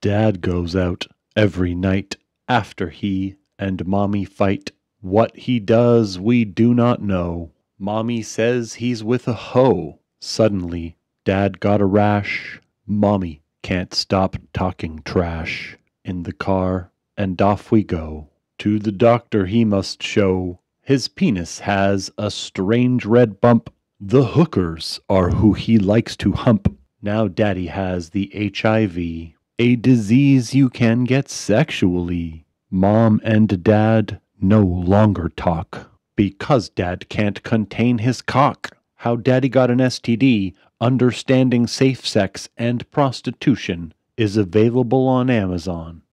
Dad goes out every night after he and Mommy fight. What he does we do not know. Mommy says he's with a hoe. Suddenly, Dad got a rash. Mommy can't stop talking trash. In the car, and off we go. To the doctor he must show his penis has a strange red bump. The hookers are who he likes to hump. Now Daddy has the HIV, a disease you can get sexually. Mom and Dad no longer talk because Dad can't contain his cock. How Daddy got an STD, understanding safe sex and prostitution, is available on Amazon.